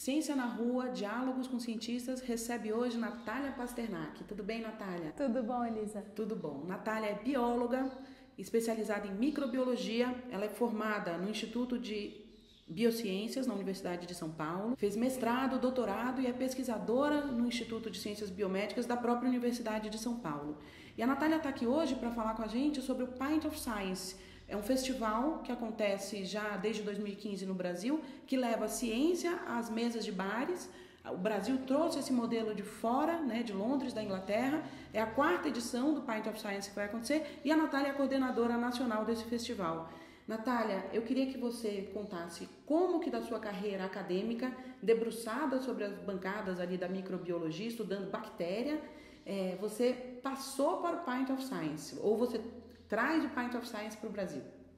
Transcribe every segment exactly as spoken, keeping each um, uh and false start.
Ciência na Rua, Diálogos com Cientistas, recebe hoje Natália Pasternak. Tudo bem, Natália? Tudo bom, Elisa? Tudo bom. Natália é bióloga, especializada em microbiologia. Ela é formada no Instituto de Biociências, na Universidade de São Paulo. Fez mestrado, doutorado e é pesquisadora no Instituto de Ciências Biomédicas da própria Universidade de São Paulo. E a Natália está aqui hoje para falar com a gente sobre o Pint of Science. É um festival que acontece já desde dois mil e quinze no Brasil, que leva a ciência às mesas de bares. O Brasil trouxe esse modelo de fora, né, de Londres, da Inglaterra. É a quarta edição do Pint of Science que vai acontecer e a Natália é a coordenadora nacional desse festival. Natália, eu queria que você contasse como que da sua carreira acadêmica, debruçada sobre as bancadas ali da microbiologia, estudando bactéria, é, você passou para o Pint of Science, ou você traz o Pint of Science para o Brasil?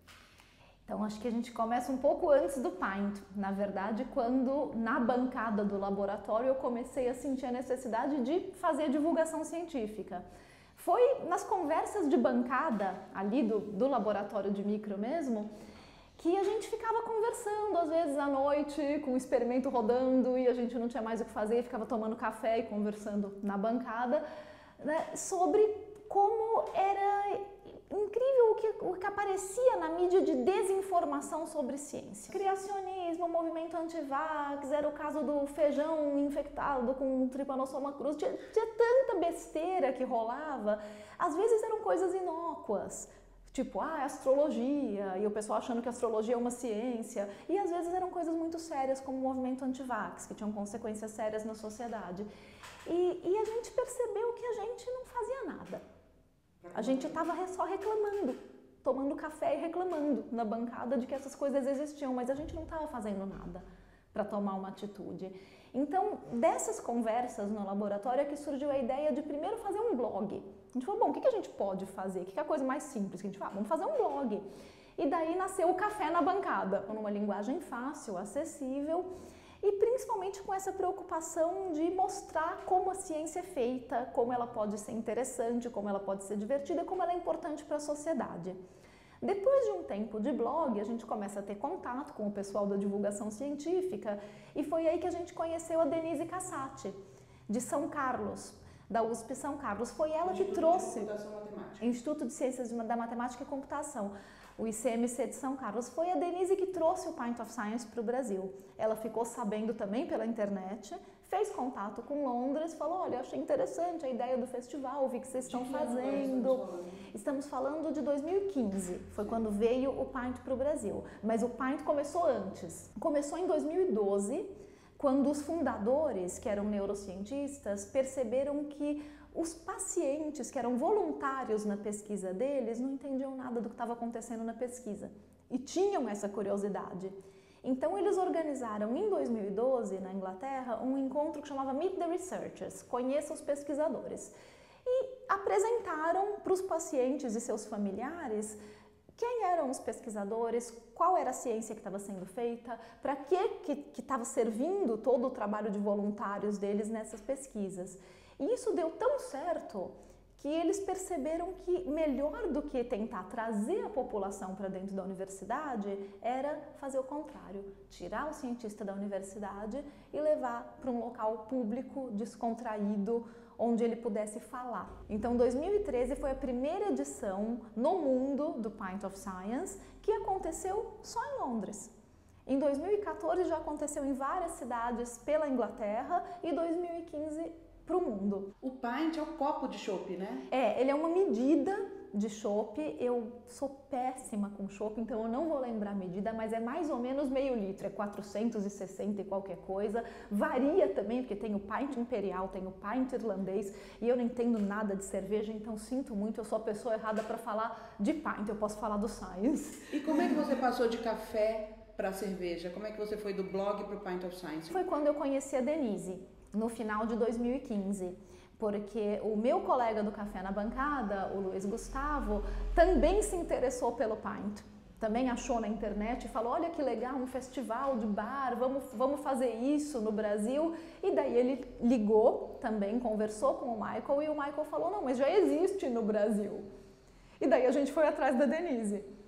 Então, acho que a gente começa um pouco antes do Pint. Na verdade, quando na bancada do laboratório eu comecei a sentir a necessidade de fazer divulgação científica. Foi nas conversas de bancada, ali do, do laboratório de micro mesmo, que a gente ficava conversando, às vezes à noite, com o experimento rodando e a gente não tinha mais o que fazer, ficava tomando café e conversando na bancada, né, sobre como era incrível o que, o que aparecia na mídia de desinformação sobre ciência. Criacionismo, movimento anti-vax, era o caso do feijão infectado com Trypanosoma cruzi, tinha, tinha tanta besteira que rolava. Às vezes eram coisas inócuas, tipo, ah, astrologia, e o pessoal achando que a astrologia é uma ciência, e às vezes eram coisas muito sérias, como o movimento anti-vax, que tinham consequências sérias na sociedade. E, e a gente percebeu que a gente não fazia nada. A gente estava só reclamando, tomando café e reclamando na bancada de que essas coisas existiam, mas a gente não estava fazendo nada para tomar uma atitude. Então, dessas conversas no laboratório é que surgiu a ideia de primeiro fazer um blog. A gente falou, bom, o que a gente pode fazer? O que é a coisa mais simples que a gente fala? Vamos fazer um blog. E daí nasceu o Café na Bancada, numa linguagem fácil, acessível, e principalmente com essa preocupação de mostrar como a ciência é feita, como ela pode ser interessante, como ela pode ser divertida, como ela é importante para a sociedade. Depois de um tempo de blog, a gente começa a ter contato com o pessoal da divulgação científica e foi aí que a gente conheceu a Denise Cassati, de São Carlos, da U S P São Carlos. Foi ela que trouxe o Instituto de Ciências da Matemática e Computação, o I C M C de São Carlos. Foi a Denise que trouxe o Pint of Science para o Brasil. Ela ficou sabendo também pela internet, fez contato com Londres, falou, olha, eu achei interessante a ideia do festival, vi que vocês estão fazendo. Estamos falando de dois mil e quinze, foi quando veio o Pint para o Brasil, mas o Pint começou antes. Começou em dois mil e doze, quando os fundadores, que eram neurocientistas, perceberam que os pacientes que eram voluntários na pesquisa deles não entendiam nada do que estava acontecendo na pesquisa e tinham essa curiosidade. Então eles organizaram em dois mil e doze, na Inglaterra, um encontro que chamava Meet the Researchers, Conheça os Pesquisadores, e apresentaram para os pacientes e seus familiares quem eram os pesquisadores, qual era a ciência que estava sendo feita, para que que estava servindo todo o trabalho de voluntários deles nessas pesquisas. E isso deu tão certo que eles perceberam que melhor do que tentar trazer a população para dentro da universidade era fazer o contrário, tirar o cientista da universidade e levar para um local público, descontraído, onde ele pudesse falar. Então, dois mil e treze foi a primeira edição no mundo do Pint of Science que aconteceu só em Londres. Em dois mil e quatorze já aconteceu em várias cidades pela Inglaterra e dois mil e quinze para o mundo. O pint é o copo de chopp, né? É, ele é uma medida de chopp. Eu sou péssima com chopp, então eu não vou lembrar a medida, mas é mais ou menos meio litro, é quatrocentos e sessenta e qualquer coisa. Varia também, porque tem o pint imperial, tem o pint irlandês, e eu não entendo nada de cerveja, então sinto muito, eu sou a pessoa errada para falar de pint, eu posso falar do science. E como é que você passou de café para cerveja? Como é que você foi do blog para o Pint of Science? Foi quando eu conheci a Denise, no final de dois mil e quinze, porque o meu colega do Café na Bancada, o Luiz Gustavo, também se interessou pelo Pint. Também achou na internet e falou, olha que legal, um festival de bar, vamos, vamos fazer isso no Brasil. E daí ele ligou também, conversou com o Michael e o Michael falou, não, mas já existe no Brasil. E daí a gente foi atrás da Denise.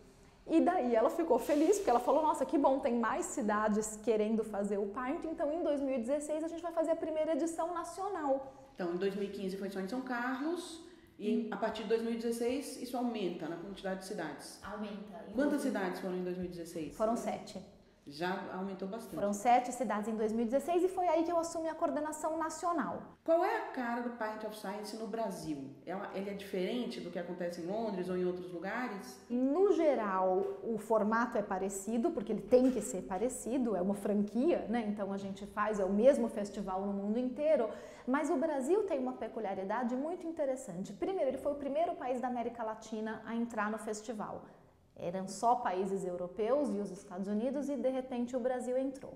E daí ela ficou feliz, porque ela falou, nossa, que bom, tem mais cidades querendo fazer o Paint, então em dois mil e dezesseis a gente vai fazer a primeira edição nacional. Então, em dois mil e quinze foi só em São Carlos, e hum. a partir de dois mil e dezesseis isso aumenta na quantidade de cidades. Aumenta. Quantas cidades foram em dois mil e dezesseis? Foram sete. Já aumentou bastante. Foram sete cidades em dois mil e dezesseis e foi aí que eu assumi a coordenação nacional. Qual é a cara do Pint of Science no Brasil? Ele é diferente do que acontece em Londres ou em outros lugares? No geral, o formato é parecido, porque ele tem que ser parecido, é uma franquia, né? Então a gente faz, é o mesmo festival no mundo inteiro, mas o Brasil tem uma peculiaridade muito interessante. Primeiro, ele foi o primeiro país da América Latina a entrar no festival. Eram só países europeus e os Estados Unidos e de repente o Brasil entrou.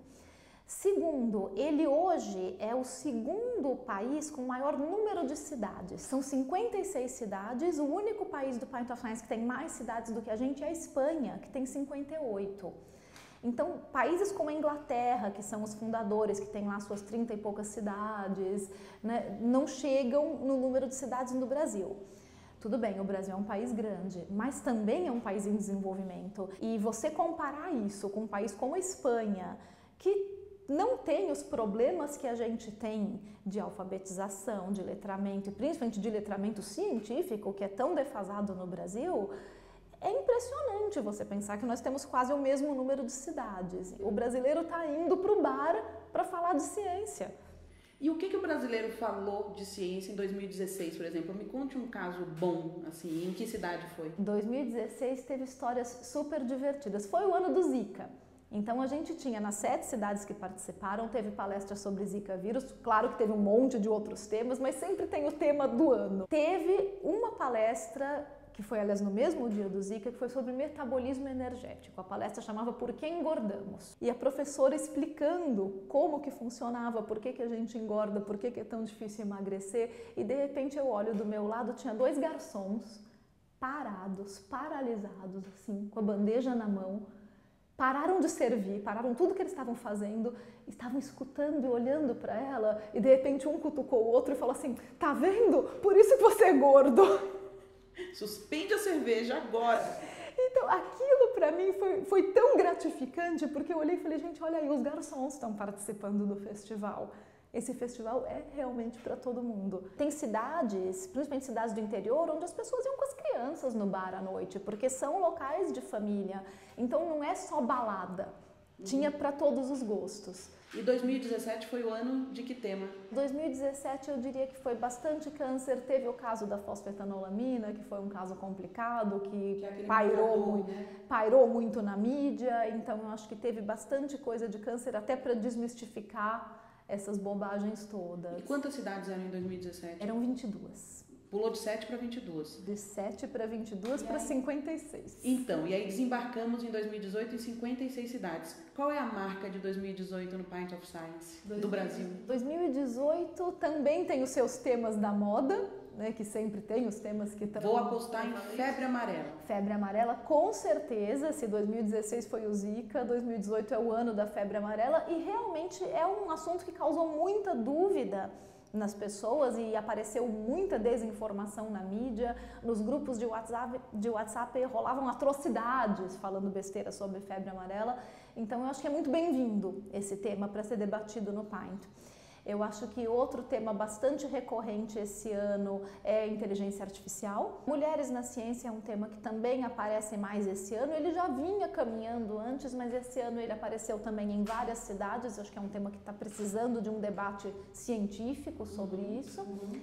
Segundo, ele hoje é o segundo país com maior número de cidades. São cinquenta e seis cidades, o único país do Pint of Science que tem mais cidades do que a gente é a Espanha, que tem cinquenta e oito. Então, países como a Inglaterra, que são os fundadores, que tem lá suas trinta e poucas cidades, né, não chegam no número de cidades no Brasil. Tudo bem, o Brasil é um país grande, mas também é um país em desenvolvimento. E você comparar isso com um país como a Espanha, que não tem os problemas que a gente tem de alfabetização, de letramento, e principalmente de letramento científico, que é tão defasado no Brasil, é impressionante você pensar que nós temos quase o mesmo número de cidades. O brasileiro está indo para o bar para falar de ciência. E o que, que o brasileiro falou de ciência em dois mil e dezesseis, por exemplo? Me conte um caso bom, assim, em que cidade foi? dois mil e dezesseis teve histórias super divertidas. Foi o ano do Zika. Então a gente tinha nas sete cidades que participaram, teve palestra sobre Zika vírus, claro que teve um monte de outros temas, mas sempre tem o tema do ano. Teve uma palestra que foi, aliás, no mesmo dia do Zika, que foi sobre metabolismo energético. A palestra chamava Por que Engordamos? E a professora explicando como que funcionava, por que que a gente engorda, por que que é tão difícil emagrecer. E, de repente, eu olho do meu lado, tinha dois garçons parados, paralisados, assim, com a bandeja na mão. Pararam de servir, pararam tudo que eles estavam fazendo, estavam escutando e olhando para ela. E, de repente, um cutucou o outro e falou assim, tá vendo? Por isso que você é gordo. Suspende a cerveja agora. Então, aquilo para mim foi, foi tão gratificante, porque eu olhei e falei, gente, olha aí, os garçons estão participando do festival. Esse festival é realmente para todo mundo. Tem cidades, principalmente cidades do interior, onde as pessoas iam com as crianças no bar à noite, porque são locais de família. Então, não é só balada. Tinha para todos os gostos. E dois mil e dezessete foi o ano de que tema? dois mil e dezessete eu diria que foi bastante câncer. Teve o caso da fosfetanolamina, que foi um caso complicado, que, que é pairou, muito, né? pairou muito na mídia. Então eu acho que teve bastante coisa de câncer até para desmistificar essas bobagens todas. E quantas cidades eram em dois mil e dezessete? Eram vinte e duas. Pulou de sete para vinte e duas. De sete para vinte e duas para cinquenta e seis. Então, e aí desembarcamos em dois mil e dezoito em cinquenta e seis cidades. Qual é a marca de dois mil e dezoito no Pint of Science do Brasil? dois mil e dezoito também tem os seus temas da moda, né, que sempre tem os temas que estão... Vou apostar em febre amarela. Febre amarela, com certeza. Se dois mil e dezesseis foi o Zika, dois mil e dezoito é o ano da febre amarela e realmente é um assunto que causou muita dúvida nas pessoas e apareceu muita desinformação na mídia, nos grupos de WhatsApp, de WhatsApp rolavam atrocidades falando besteira sobre febre amarela, então eu acho que é muito bem-vindo esse tema para ser debatido no Pint. Eu acho que outro tema bastante recorrente esse ano é inteligência artificial. Mulheres na ciência é um tema que também aparece mais esse ano. Ele já vinha caminhando antes, mas esse ano ele apareceu também em várias cidades. Eu acho que é um tema que está precisando de um debate científico sobre uhum. isso. Uhum.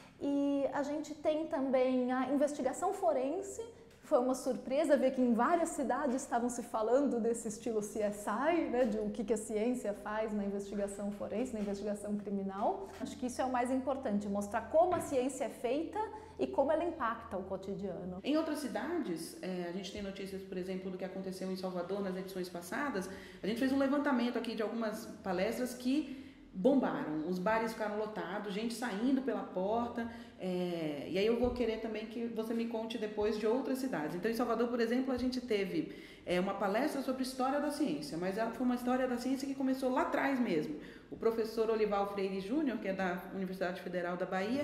E a gente tem também a investigação forense. Foi uma surpresa ver que em várias cidades estavam se falando desse estilo C S I, né, de o que a ciência faz na investigação forense, na investigação criminal. Acho que isso é o mais importante, mostrar como a ciência é feita e como ela impacta o cotidiano. Em outras cidades, é, a gente tem notícias, por exemplo, do que aconteceu em Salvador nas edições passadas. A gente fez um levantamento aqui de algumas palestras que bombaram, os bares ficaram lotados, gente saindo pela porta, é, e aí eu vou querer também que você me conte depois de outras cidades. Então, em Salvador, por exemplo, a gente teve é, uma palestra sobre história da ciência, mas ela foi uma história da ciência que começou lá atrás mesmo. O professor Olival Freire Júnior, que é da Universidade Federal da Bahia,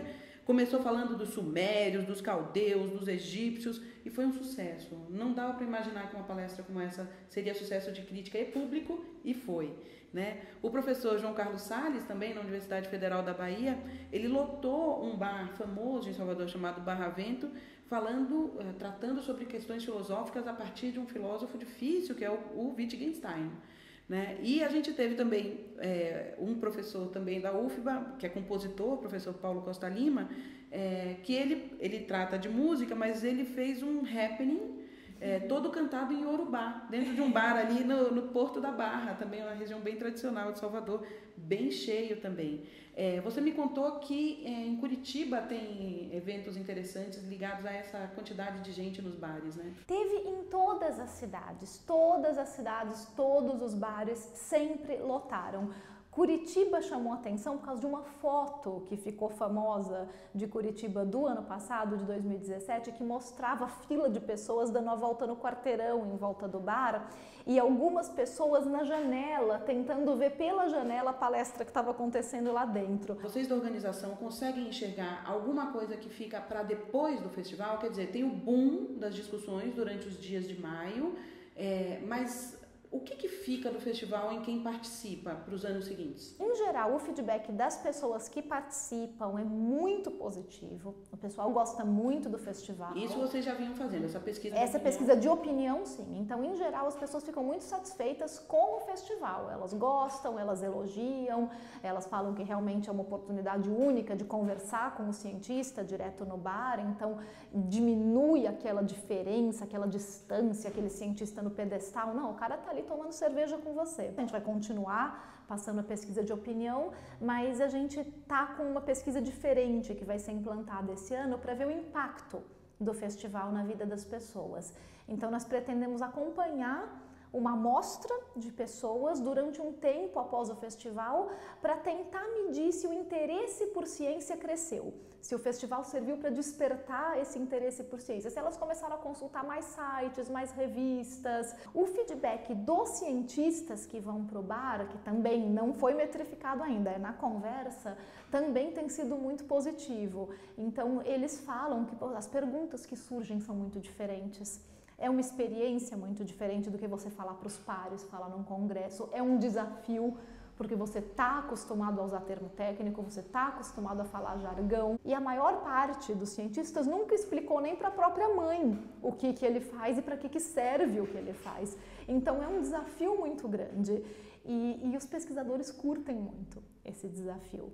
Começou falando dos sumérios, dos caldeus, dos egípcios e foi um sucesso. Não dava para imaginar que uma palestra como essa seria sucesso de crítica e público e foi. Né? O professor João Carlos Salles, também na Universidade Federal da Bahia, ele lotou um bar famoso em Salvador chamado Barravento, falando, tratando sobre questões filosóficas a partir de um filósofo difícil que é o, o Wittgenstein. Né? E a gente teve também é, um professor também da U F B A, que é compositor, o professor Paulo Costa Lima, é, que ele, ele trata de música, mas ele fez um happening é, todo cantado em Iorubá, dentro de um bar ali no, no Porto da Barra, também uma região bem tradicional de Salvador, bem cheio também. É, você me contou que é, em Curitiba tem eventos interessantes ligados a essa quantidade de gente nos bares, né? Teve em todas as cidades, todas as cidades, todos os bares sempre lotaram. Curitiba chamou atenção por causa de uma foto que ficou famosa de Curitiba do ano passado, de dois mil e dezessete, que mostrava a fila de pessoas dando a volta no quarteirão em volta do bar e algumas pessoas na janela, tentando ver pela janela a palestra que estava acontecendo lá dentro. Vocês da organização conseguem enxergar alguma coisa que fica para depois do festival? Quer dizer, tem o boom das discussões durante os dias de maio, é, mas o que, que fica do festival em quem participa para os anos seguintes? Em geral, o feedback das pessoas que participam é muito positivo. O pessoal gosta muito do festival. Isso vocês já vinham fazendo, essa pesquisa de Essa opinião. pesquisa de opinião, sim. Então, em geral, as pessoas ficam muito satisfeitas com o festival. Elas gostam, elas elogiam, elas falam que realmente é uma oportunidade única de conversar com o cientista direto no bar. Então, diminui aquela diferença, aquela distância, aquele cientista no pedestal. Não, o cara tá ali tomando cerveja com você. A gente vai continuar passando a pesquisa de opinião, mas a gente tá com uma pesquisa diferente que vai ser implantada esse ano para ver o impacto do festival na vida das pessoas. Então nós pretendemos acompanhar uma amostra de pessoas durante um tempo após o festival para tentar medir se o interesse por ciência cresceu, se o festival serviu para despertar esse interesse por ciência, se elas começaram a consultar mais sites, mais revistas. O feedback dos cientistas que vão para o bar, que também não foi metrificado ainda, é na conversa, também tem sido muito positivo. Então eles falam que as perguntas que surgem são muito diferentes. É uma experiência muito diferente do que você falar para os pares, falar num congresso. É um desafio, porque você está acostumado a usar termo técnico, você está acostumado a falar jargão. E a maior parte dos cientistas nunca explicou nem para a própria mãe o que, que ele faz e para que, que serve o que ele faz. Então é um desafio muito grande e, e os pesquisadores curtem muito esse desafio.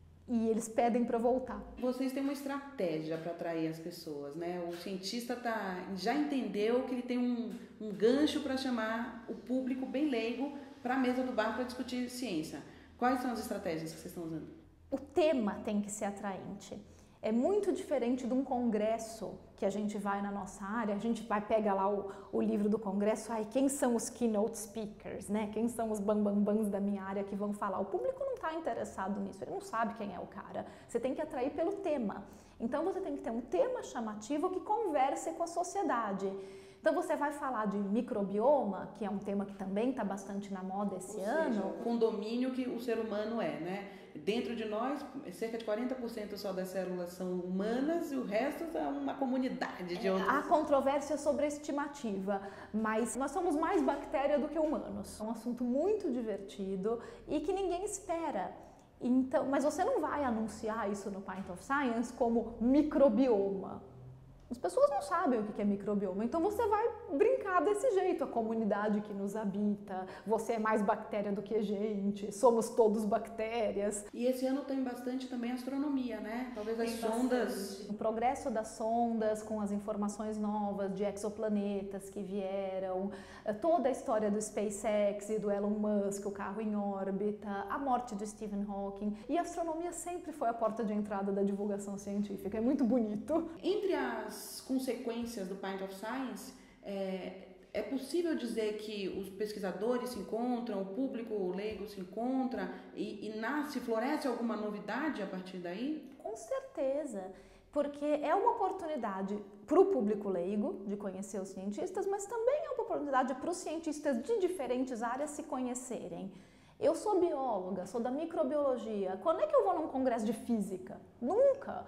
E eles pedem para voltar. Vocês têm uma estratégia para atrair as pessoas, né? O cientista tá, já entendeu que ele tem um, um gancho para chamar o público bem leigo para a mesa do bar para discutir ciência. Quais são as estratégias que vocês estão usando? O tema tem que ser atraente. É muito diferente de um congresso que a gente vai na nossa área, a gente vai pegar lá o, o livro do congresso, ai, quem são os keynote speakers, né? Quem são os bambambãs da minha área que vão falar? O público não está interessado nisso, ele não sabe quem é o cara. Você tem que atrair pelo tema. Então você tem que ter um tema chamativo que converse com a sociedade. Então você vai falar de microbioma, que é um tema que também está bastante na moda esse Ou ano. Seja, o condomínio que o ser humano é, né? Dentro de nós, cerca de quarenta por cento só das células são humanas e o resto é uma comunidade de outros. Há controvérsia sobre a estimativa, mas nós somos mais bactéria do que humanos. É um assunto muito divertido e que ninguém espera. Então, mas você não vai anunciar isso no Pint of Science como microbioma. As pessoas não sabem o que é microbioma, então você vai brincar desse jeito, a comunidade que nos habita, você é mais bactéria do que gente, somos todos bactérias. E esse ano tem bastante também astronomia, né? Talvez as tem sondas... Bastante. O progresso das sondas, com as informações novas de exoplanetas que vieram, toda a história do SpaceX e do Elon Musk, o carro em órbita, a morte de Stephen Hawking. E a astronomia sempre foi a porta de entrada da divulgação científica, é muito bonito. Entre as consequências do Pint of Science, é, é possível dizer que os pesquisadores se encontram, o público leigo se encontra e, e nasce, floresce alguma novidade a partir daí? Com certeza, porque é uma oportunidade para o público leigo de conhecer os cientistas, mas também é uma oportunidade para os cientistas de diferentes áreas se conhecerem. Eu sou bióloga, sou da microbiologia. Quando é que eu vou num congresso de física? Nunca!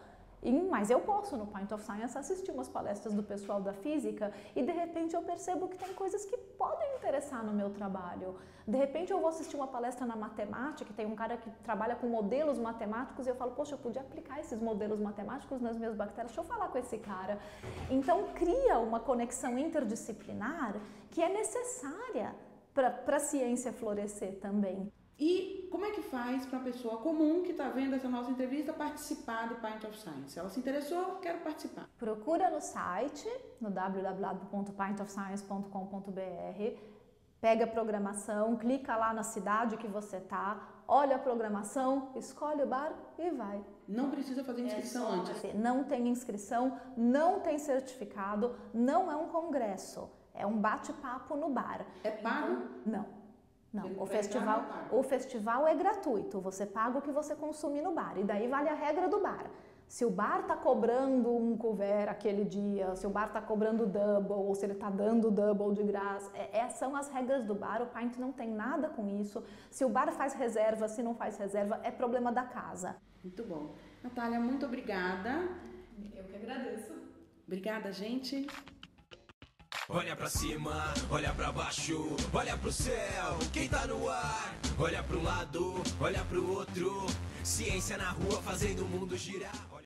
E, mas eu posso, no Pint of Science, assistir umas palestras do pessoal da física e, de repente, eu percebo que tem coisas que podem interessar no meu trabalho. De repente, eu vou assistir uma palestra na matemática, que tem um cara que trabalha com modelos matemáticos, e eu falo, poxa, eu podia aplicar esses modelos matemáticos nas minhas bactérias, deixa eu falar com esse cara. Então, cria uma conexão interdisciplinar que é necessária para a ciência florescer também. E como é que faz para uma pessoa comum que está vendo essa nossa entrevista participar do Pint of Science? Ela se interessou, quero participar. Procura no site, no w w w ponto pint of science ponto com ponto b r, pega a programação, clica lá na cidade que você está, olha a programação, escolhe o bar e vai. Não precisa fazer inscrição é antes? Não tem inscrição, não tem certificado, não é um congresso, é um bate-papo no bar. É pago? Então, não. Não, o festival, o festival é gratuito, você paga o que você consumir no bar, e daí vale a regra do bar. Se o bar está cobrando um couvert aquele dia, se o bar está cobrando double, ou se ele está dando double de graça, é, é, são as regras do bar, o Pint não tem nada com isso. Se o bar faz reserva, se não faz reserva, é problema da casa. Muito bom. Natália, muito obrigada. Eu que agradeço. Obrigada, gente. Olha pra cima, olha pra baixo, olha pro céu, quem tá no ar? Olha pro lado, olha pro outro, ciência na rua fazendo o mundo girar.